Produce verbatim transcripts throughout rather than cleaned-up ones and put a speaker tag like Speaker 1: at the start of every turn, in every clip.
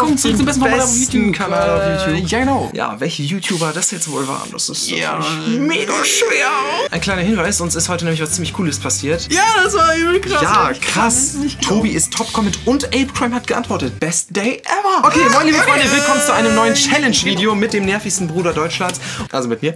Speaker 1: willkommen zurück zum besten
Speaker 2: YouTube-Kanal auf YouTube.
Speaker 1: Ja, genau.
Speaker 2: Ja, welche YouTuber das jetzt wohl waren, das ist
Speaker 1: ja
Speaker 2: mega schwer. Ein kleiner Hinweis, uns ist heute nämlich was ziemlich Cooles passiert.
Speaker 1: Ja, das war übel krass.
Speaker 2: Ja, krass. Tobi ist Top-Comment und Apecrime hat geantwortet. Best day ever. Okay, moin liebe Freunde, willkommen zu einem neuen Challenge-Video mit dem nervigsten Bruder Deutschlands. Also mit mir.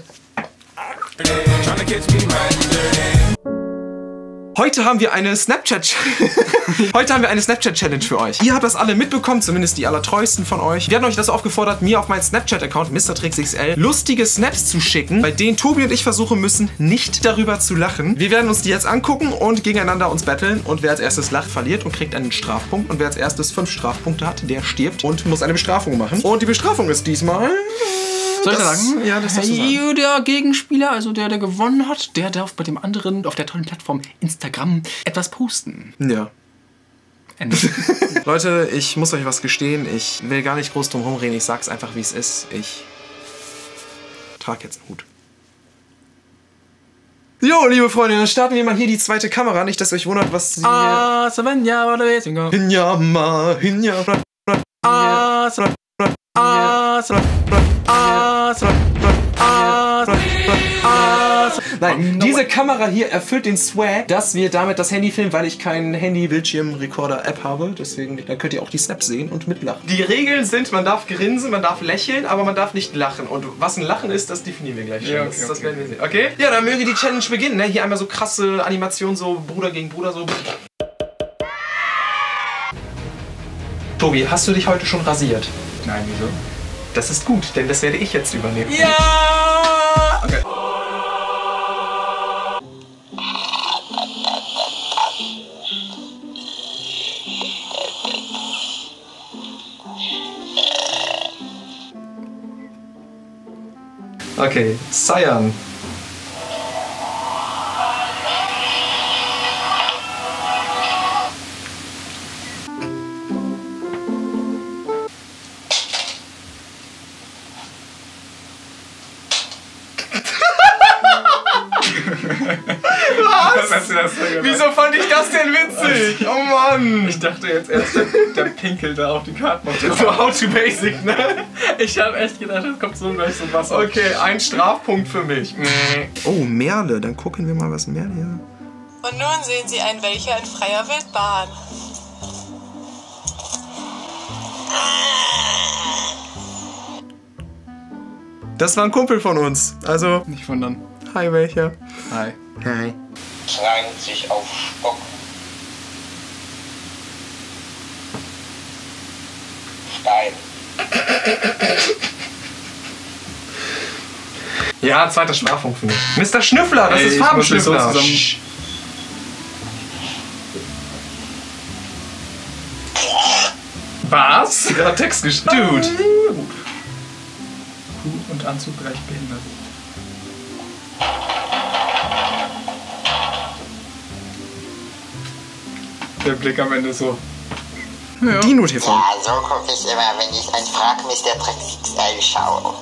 Speaker 2: Heute haben wir eine Snapchat Heute haben wir eine Snapchat-Challenge für euch. Ihr habt das alle mitbekommen, zumindest die allertreuesten von euch. Wir hatten euch das aufgefordert, mir auf meinen Snapchat-Account MrTrixXL lustige Snaps zu schicken, bei denen Tobi und ich versuchen müssen, nicht darüber zu lachen. Wir werden uns die jetzt angucken und gegeneinander uns battlen. Und wer als erstes lacht, verliert und kriegt einen Strafpunkt. Und wer als erstes fünf Strafpunkte hat, der stirbt und muss eine Bestrafung machen. Und die Bestrafung ist diesmal...
Speaker 1: Soll ich das sagen?
Speaker 2: Ja, das ist
Speaker 1: hey, der Gegenspieler, also der, der gewonnen hat, der darf bei dem anderen auf der tollen Plattform Instagram etwas posten.
Speaker 2: Ja.
Speaker 1: Ende.
Speaker 2: Leute, ich muss euch was gestehen. Ich will gar nicht groß drum rumreden. Ich sag's einfach, wie es ist. Ich trage jetzt einen Hut. Jo, liebe Freunde, dann starten wir mal hier die zweite Kamera. Nicht, dass ihr euch wundert, was sie...
Speaker 1: Ah, Savanja, oder Wezinger.
Speaker 2: Hinjama, hinjama.
Speaker 1: Ah, Savanja. Ah,
Speaker 2: Nein, diese Kamera hier erfüllt den Swag, dass wir damit das Handy filmen, weil ich keinen Handy-Bildschirm-Recorder-App habe. Deswegen, dann könnt ihr auch die Snaps sehen und mitlachen. Die Regeln sind, man darf grinsen, man darf lächeln, aber man darf nicht lachen. Und was ein Lachen ist, das definieren wir gleich schon. Ja, okay, das, das okay. werden wir sehen. Okay? Ja, dann möge die Challenge beginnen. Ne? Hier einmal so krasse Animationen, so Bruder gegen Bruder, so. Tobi, hast du dich heute schon rasiert?
Speaker 1: Nein, wieso?
Speaker 2: Das ist gut, denn das werde ich jetzt übernehmen.
Speaker 1: Ja! Okay.
Speaker 2: Okay, Cyan.
Speaker 1: Was? Hast du das so gemacht?
Speaker 2: Wieso fand ich das denn witzig? Oh Mann!
Speaker 1: Ich dachte jetzt erst, der, der pinkelt da auf die Karten.
Speaker 2: So how to basic, ne?
Speaker 1: Ich habe echt gedacht, es kommt so gleich so Wasser.
Speaker 2: Okay, ein Strafpunkt für mich. Oh, Merle. Dann gucken wir mal, was Merle hier...
Speaker 3: Und nun sehen Sie einen Welcher in freier Wildbahn.
Speaker 2: Das war ein Kumpel von uns. Also...
Speaker 1: Nicht wundern.
Speaker 2: Hi, Welcher.
Speaker 1: Hi.
Speaker 2: Hi.
Speaker 4: Schreibt sich auf Stock. Stein.
Speaker 2: Ja, zweiter Strafpunkt für mich. Mister Schnüffler, das
Speaker 1: Ey,
Speaker 2: ist Farbenschnüffler.
Speaker 1: So was?
Speaker 2: Gerade Text geschrieben. Dude.
Speaker 1: Kuh und Anzug gleich behindert. Der Blick am Ende so.
Speaker 2: Ja. Dino T V.
Speaker 4: Ja, so gucke ich immer, wenn ich ein Frag MrTrixXL schaue.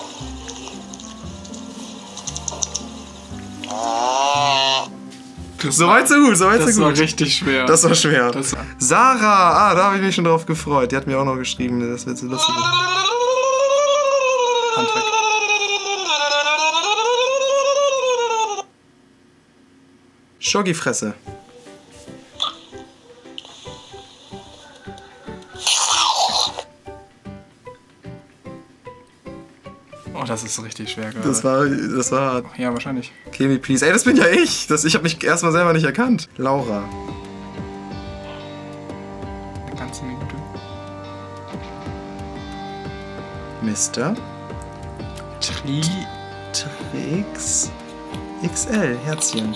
Speaker 1: Das
Speaker 2: so weit, so gut, so weit, so gut.
Speaker 1: Das war richtig schwer.
Speaker 2: Das war schwer.
Speaker 1: Das war
Speaker 2: Sarah, ah, da habe ich mich schon drauf gefreut. Die hat mir auch noch geschrieben, das wird so lustig.
Speaker 1: Handwerk.
Speaker 2: Schoggifresse.
Speaker 1: Oh, das ist richtig schwer gerade.
Speaker 2: Das war, das war...
Speaker 1: Ja, wahrscheinlich.
Speaker 2: Kimi, please. Ey, das bin ja ich. Das, ich habe mich erstmal selber nicht erkannt. Laura.
Speaker 1: Eine ganze Minute.
Speaker 2: Mister
Speaker 1: Tri...
Speaker 2: Trix X L. Herzchen.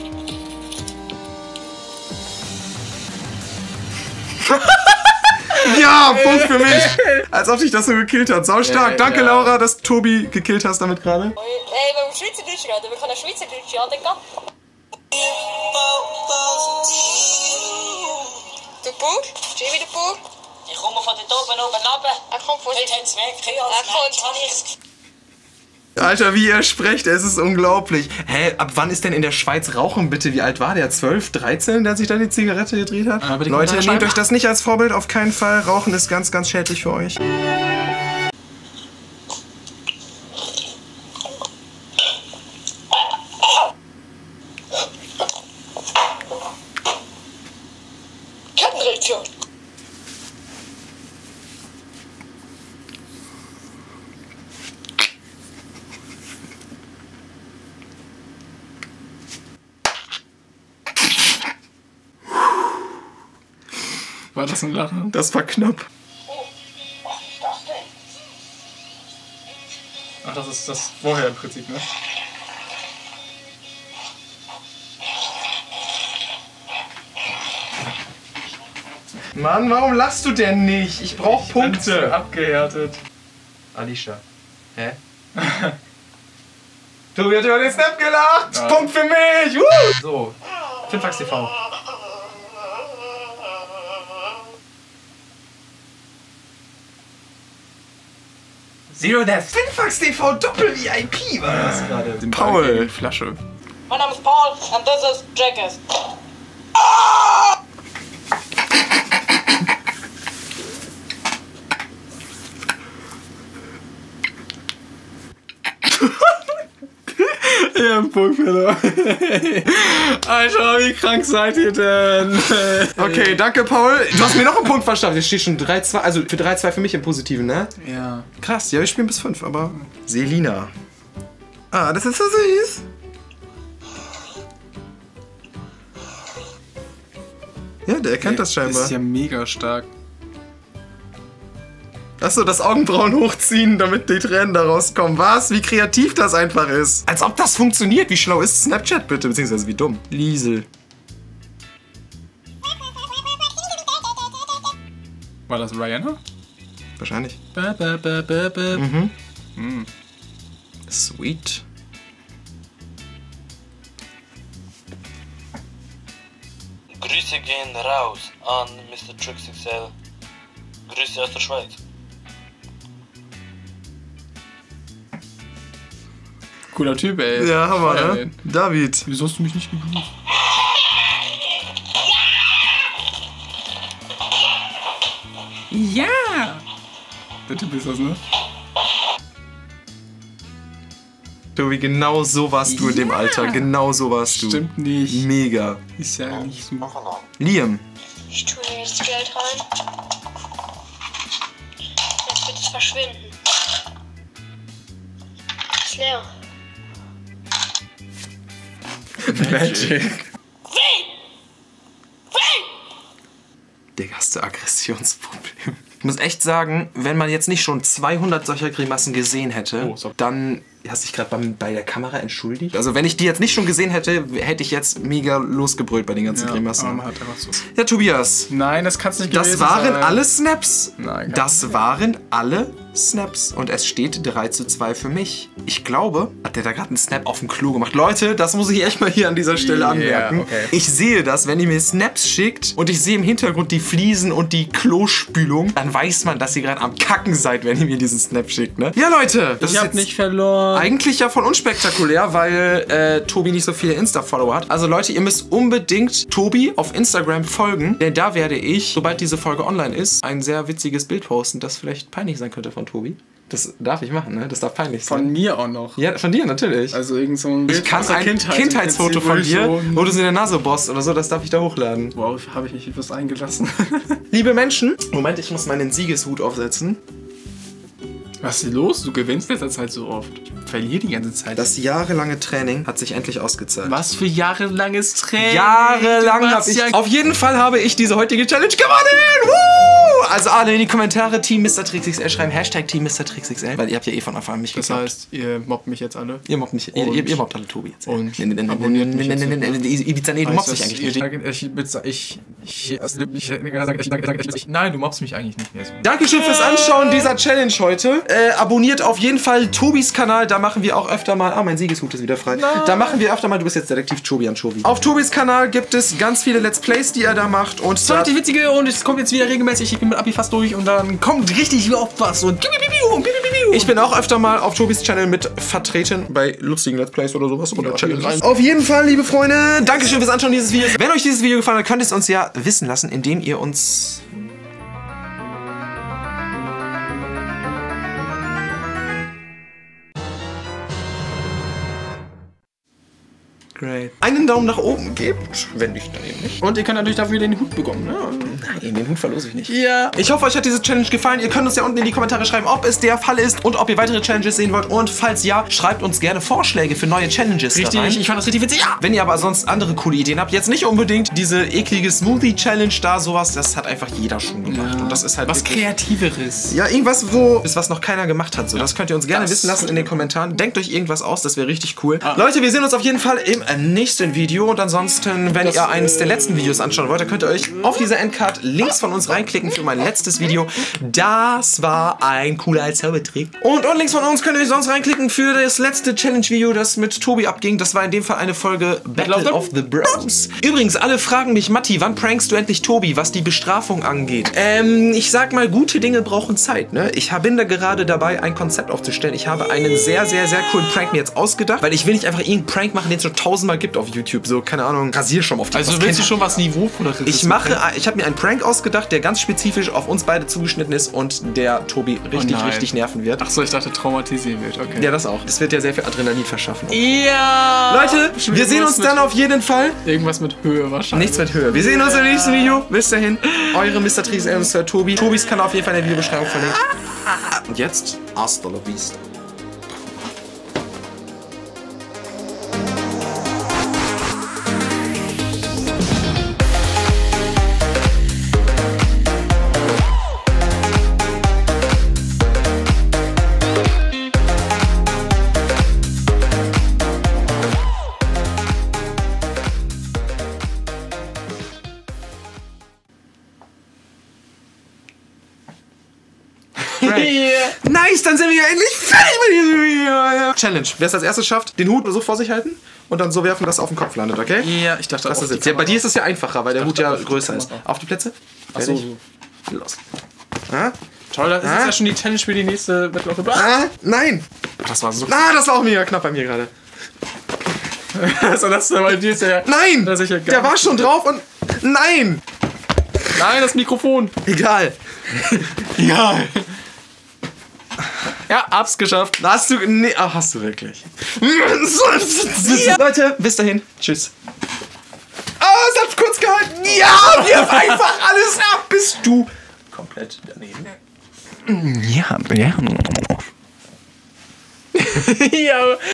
Speaker 2: Ja, Punkt für mich. Als ob dich das so gekillt hat. Sau stark. Danke, ja. Laura, dass Tobi gekillt hast damit gerade.
Speaker 3: Hey, wenn wir Schweizerdeutsch reden, wir können Schweizerdeutsch, ja, Digga. Du Bub? Jimmy, der Bub?
Speaker 5: Ich komme von dort oben oben runter.
Speaker 3: Er kommt von...
Speaker 5: Dort haben sie mehr Kühe
Speaker 3: Er kommt...
Speaker 2: Alter, wie ihr sprecht, es ist unglaublich. Hä, ab wann ist denn in der Schweiz Rauchen bitte? Wie alt war der? zwölf, dreizehn, der sich da die Zigarette gedreht hat?
Speaker 1: Aber die
Speaker 2: Leute,
Speaker 1: Kommentare
Speaker 2: nehmt euch das nicht als Vorbild, auf keinen Fall. Rauchen ist ganz, ganz schädlich für euch.
Speaker 3: Kettenreaktion.
Speaker 1: War das ein Lachen?
Speaker 2: Das war knapp.
Speaker 1: Ach, das ist das vorher im Prinzip, ne?
Speaker 2: Mann, warum lachst du denn nicht? Ich brauch Punkte.
Speaker 1: Abgehärtet.
Speaker 2: Alicia. Hä? Tobi hat über den Snap gelacht.
Speaker 1: Ja.
Speaker 2: Punkt für mich. Woo! So, Finfax T V. Zero Death. Finfax T V Doppel-V I P war das gerade. Paul.
Speaker 1: Flasche.
Speaker 3: Mein Name ist Paul and this is Jackass.
Speaker 1: Ja, ein Punkt verloren. Alter, wie krank seid ihr denn?
Speaker 2: Okay, danke Paul. Du hast mir noch einen Punkt verschafft. Jetzt steht schon drei zwei. Also für drei zwei für mich im Positiven, ne?
Speaker 1: Ja.
Speaker 2: Krass, ja, wir spielen bis fünf, aber... Selina. Ah, das ist so süß. Ja, der erkennt das scheinbar.
Speaker 1: Ist ja mega stark.
Speaker 2: Achso, das Augenbrauen hochziehen, damit die Tränen da rauskommen. Was? Wie kreativ das einfach ist. Als ob das funktioniert. Wie schlau ist Snapchat bitte? Beziehungsweise wie dumm. Liesel.
Speaker 1: War das Rihanna?
Speaker 2: Wahrscheinlich.
Speaker 1: Ba, ba, ba, ba, ba.
Speaker 2: Mhm.
Speaker 1: Mhm.
Speaker 2: Sweet.
Speaker 5: Grüße gehen raus an Mister Trix X L. Grüße aus der Schweiz.
Speaker 1: Cooler Typ, ey.
Speaker 2: Ja, Hammer,
Speaker 1: Feier
Speaker 2: ne?
Speaker 1: den.
Speaker 2: David.
Speaker 1: Wieso hast du mich nicht gegrüßt? Ja! Der Typ ist das, ne?
Speaker 2: Tobi, genau so warst du in dem
Speaker 1: Ja.
Speaker 2: Alter. Genau so warst du.
Speaker 1: Stimmt nicht.
Speaker 2: Mega.
Speaker 1: Ist ja nicht so.
Speaker 2: Liam.
Speaker 6: Ich tue mir jetzt Geld rein. Jetzt wird es verschwinden. Ist leer.
Speaker 2: Magic. Digga, hast du Aggressionsprobleme. Ich muss echt sagen, wenn man jetzt nicht schon zweihundert solcher Grimassen gesehen hätte,
Speaker 1: Oh, sorry.
Speaker 2: dann hast du dich gerade bei der Kamera entschuldigt. Also wenn ich die jetzt nicht schon gesehen hätte, hätte ich jetzt mega losgebrüllt bei den ganzen
Speaker 1: Ja,
Speaker 2: Grimassen.
Speaker 1: aber man hat einfach so.
Speaker 2: Ja, Tobias.
Speaker 1: Nein, das kannst du nicht
Speaker 2: Das
Speaker 1: gewesen
Speaker 2: waren
Speaker 1: sein.
Speaker 2: alle Snaps.
Speaker 1: Nein, kann
Speaker 2: das
Speaker 1: nicht.
Speaker 2: waren alle Snaps. Und es steht drei zu zwei für mich. Ich glaube, hat der da gerade einen Snap auf dem Klo gemacht. Leute, das muss ich echt mal hier an dieser Stelle
Speaker 1: Yeah,
Speaker 2: anmerken.
Speaker 1: okay.
Speaker 2: Ich sehe das, wenn ihr mir Snaps schickt und ich sehe im Hintergrund die Fliesen und die Klospülung, dann weiß man, dass ihr gerade am Kacken seid, wenn ihr mir diesen Snap schickt, ne? Ja, Leute. Das
Speaker 1: Ich
Speaker 2: ist
Speaker 1: hab
Speaker 2: jetzt
Speaker 1: nicht verloren.
Speaker 2: eigentlich ja voll unspektakulär, weil äh, Tobi nicht so viele Insta-Follower hat. Also Leute, ihr müsst unbedingt Tobi auf Instagram folgen, denn da werde ich, sobald diese Folge online ist, ein sehr witziges Bild posten, das vielleicht peinlich sein könnte von Tobi. Das darf ich machen, ne? Das darf peinlich sein.
Speaker 1: Von mir auch noch.
Speaker 2: Ja, von dir natürlich.
Speaker 1: Also irgend so ein Bild
Speaker 2: ich kann
Speaker 1: aus der
Speaker 2: ein
Speaker 1: Kindheit,
Speaker 2: Kindheitsfoto
Speaker 1: im Prinzip,
Speaker 2: von
Speaker 1: wo ich
Speaker 2: dir,
Speaker 1: so-
Speaker 2: wo du sie in der Nase bohrst oder so, das darf ich da hochladen.
Speaker 1: Wow, habe ich mich etwas eingelassen.
Speaker 2: Liebe Menschen, Moment, ich muss meinen Siegeshut aufsetzen.
Speaker 1: Was ist hier los? Du gewinnst in letzter Zeit so oft. Ich verliere die ganze Zeit.
Speaker 2: Das jahrelange Training hat sich endlich ausgezahlt.
Speaker 1: Was für jahrelanges Training.
Speaker 2: Jahrelang
Speaker 1: Du
Speaker 2: habe
Speaker 1: machst
Speaker 2: ich...
Speaker 1: ja-
Speaker 2: Auf jeden Fall habe ich diese heutige Challenge gewonnen! Woo! Also alle in die Kommentare Team Mister Trix X L schreiben, Hashtag Team Mister Trix X L, weil ihr habt ja eh von Anfang an mich
Speaker 1: Das
Speaker 2: geglaubt.
Speaker 1: heißt, ihr mobbt mich jetzt alle.
Speaker 2: Ihr mobbt mich, ihr,
Speaker 1: Und-
Speaker 2: ihr, ihr mobbt alle Tobi jetzt.
Speaker 1: und
Speaker 2: Nee, nee, nee, nee,
Speaker 1: abonniert
Speaker 2: nee,
Speaker 1: mich
Speaker 2: nee,
Speaker 1: jetzt
Speaker 2: nee, nee, nee, Ibiza, nee, du mobbst mich eigentlich nicht.
Speaker 1: Ich, ich, ich, ich, ich, ich, nein, du mobbst mich eigentlich nicht mehr so.
Speaker 2: Dankeschön fürs Anschauen dieser Challenge heute. Äh, abonniert auf jeden Fall Tobis Kanal, da machen wir auch öfter mal... Ah, mein Siegeshut ist wieder frei. Da machen wir öfter mal... Du bist jetzt Detektiv Tobi Anchovy. Auf Tobis Kanal gibt es ganz viele Let's Plays, die er da macht. Und da,
Speaker 1: Leute, witzige und es kommt jetzt wieder regelmäßig. Ich bin mit Abi fast durch und dann kommt richtig oft was und
Speaker 2: ich bin auch öfter mal auf Tobis Channel mit vertreten, bei lustigen Let's Plays oder sowas. Oder Challenges. Auf jeden Fall, liebe Freunde, Dankeschön fürs Anschauen dieses Videos. Wenn euch dieses Video gefallen hat, könnt ihr es uns ja wissen lassen, indem ihr uns... Great. Einen Daumen nach oben gebt, wenn nicht, dann eben nicht.
Speaker 1: Und ihr könnt natürlich dafür den Hut bekommen, ne?
Speaker 2: Nein, den Hut verlose ich nicht.
Speaker 1: Ja.
Speaker 2: Ich hoffe, euch hat diese Challenge gefallen. Ihr könnt uns ja unten in die Kommentare schreiben, ob es der Fall ist und ob ihr weitere Challenges sehen wollt. Und falls ja, schreibt uns gerne Vorschläge für neue Challenges.
Speaker 1: Richtig, ich fand das richtig witzig. Ja.
Speaker 2: Wenn ihr aber sonst andere coole Ideen habt, jetzt nicht unbedingt diese eklige Smoothie-Challenge da, sowas, das hat einfach jeder schon gemacht.
Speaker 1: Ja.
Speaker 2: Und das ist halt
Speaker 1: was Kreativeres.
Speaker 2: Ja, irgendwas, so ist, was noch keiner gemacht hat. So, das könnt ihr uns gerne
Speaker 1: das
Speaker 2: wissen lassen in den Kommentaren. Denkt euch irgendwas aus, das wäre richtig cool. Ah. Leute, wir sehen uns auf jeden Fall im nächsten Video. Und ansonsten, wenn das, ihr eines der letzten Videos anschauen wollt, dann könnt ihr euch auf dieser Endcard links von uns reinklicken für mein letztes Video. Das war ein cooler Zaubertrick. Und, und links von uns könnt ihr euch sonst reinklicken für das letzte Challenge-Video, das mit Tobi abging. Das war in dem Fall eine Folge Battle of the Bros. Übrigens, alle fragen mich, Matti, wann prankst du endlich Tobi, was die Bestrafung angeht? Ähm, ich sag mal, gute Dinge brauchen Zeit, ne? Ich bin da gerade dabei, ein Konzept aufzustellen. Ich habe einen sehr, sehr, sehr coolen Prank mir jetzt ausgedacht, weil ich will nicht einfach irgendeinen Prank machen, den es schon tausendmal gibt auf YouTube. So, keine Ahnung, Rasierschaum auf die
Speaker 1: Also willst du schon was Niveauvolleres?
Speaker 2: Ich mache, ich habe mir einen Prank ausgedacht, der ganz spezifisch auf uns beide zugeschnitten ist und der Tobi richtig,
Speaker 1: oh
Speaker 2: richtig nerven wird.
Speaker 1: Ach so, ich dachte traumatisieren wird, okay.
Speaker 2: Ja, das auch. Das wird ja sehr viel Adrenalin verschaffen.
Speaker 1: Ja!
Speaker 2: Leute, wir sehen uns dann auf jeden Fall.
Speaker 1: Irgendwas mit Höhe wahrscheinlich.
Speaker 2: Nichts mit Höhe. Wir sehen uns im nächsten Video. Bis dahin, eure Mister Trix und Sir Tobi. Tobis Kanal auf jeden Fall in der Videobeschreibung verlinkt. Und jetzt, hasta la vista. Yeah. Nice, dann sind wir ja endlich fertig mit diesem Video. Challenge. Wer es als erstes schafft, den Hut so vor sich halten und dann so werfen, dass er auf den Kopf landet, okay?
Speaker 1: Ja, ich dachte,
Speaker 2: das ist jetzt. Ja, bei dir ist es ja einfacher, weil der Hut ja größer ist. Auf die Plätze?
Speaker 1: Ach so.
Speaker 2: Los. Ah?
Speaker 1: Toll, das
Speaker 2: ah?
Speaker 1: ist ja schon die Challenge für die nächste Battle of the Bros.
Speaker 2: Ah? Nein!
Speaker 1: Das war so.
Speaker 2: Ah, das war auch mega knapp bei mir gerade.
Speaker 1: Also das bei dir ist ja.
Speaker 2: Nein!
Speaker 1: Das ist ja
Speaker 2: der war schon drauf und. Nein!
Speaker 1: Nein, das Mikrofon.
Speaker 2: Egal.
Speaker 1: Egal. Ja, hab's geschafft.
Speaker 2: Hast du. Nee, ach, hast du wirklich. Ja. Leute, bis dahin. Tschüss. Oh, es hat kurz gehalten. Ja, wir einfach alles ab. Bist du komplett daneben?
Speaker 1: Ja, ja. Ja.